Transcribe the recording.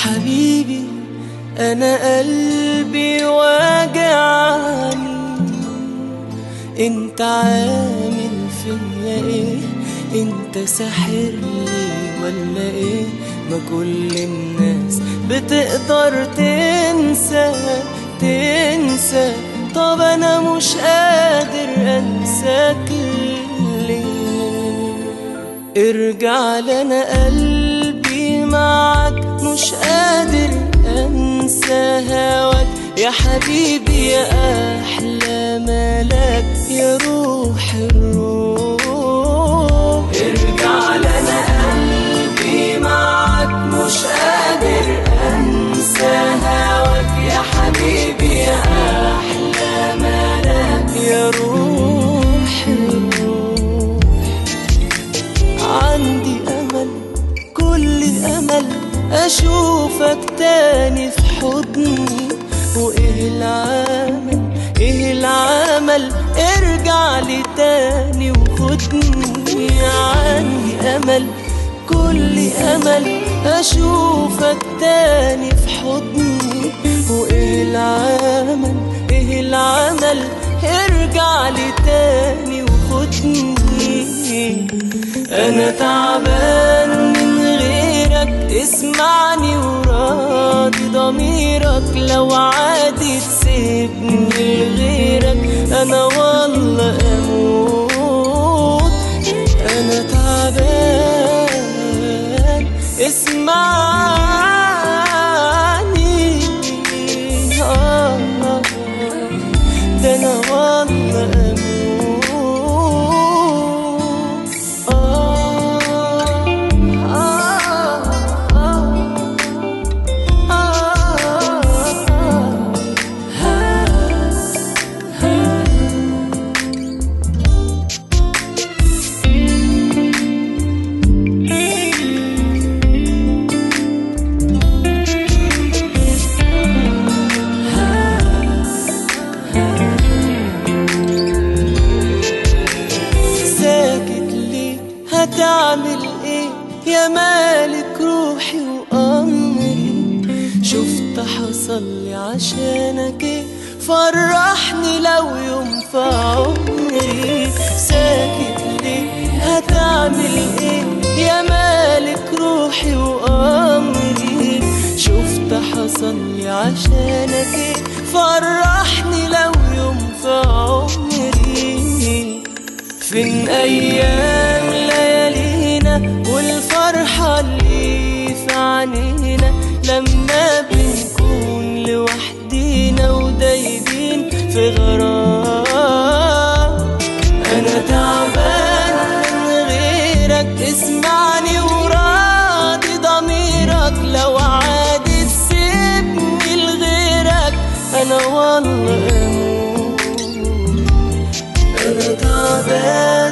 حبيبي أنا قلبي واجعني، انت عامل فيا ايه؟ انت ساحرلي ولا ايه؟ ما كل الناس بتقدر تنسى، طب انا مش قادر انساك ليه؟ ارجع لنا قلبي معاك، مش قادر انسى هواك يا حبيبي يا احلى ملاك يا روح الروح. ارجع لنا قلبي معاك، مش قادر انسى هواك يا حبيبي يا احلى ملاك يا روح الروح. عندي امل كل امل اشوفك تاني في حضني، وايه العمل ارجع لي تاني وخدني. عندي امل كل امل اشوفك تاني في حضني، وايه العمل ارجع لي تاني وخدني. انا تعبان من غيرك، اسمعني وراضي ضميرك، لو عادي تسيبني لغيرك انا والله اموت. انا تعبان اسمعني، ده انا والله اموت. هتعمل ايه يا مالك روحي وامري؟ شفت حصل لي عشانك ايه؟ فرحني لو يوم في عمري. ساكت ليه؟ هتعمل ايه يا مالك روحي وامري؟ شفت حصل لي عشانك ايه؟ فرحني لو يوم في عمري. فين ايام ليالينا والفرحة اللي في عينينا لما بنكون لوحدينا ودايبين في غرام؟ انا تعبان من غيرك، اسمعني وراضي ضميرك، لو عادي تسيبني لغيرك انا والله اموت. انا تعبان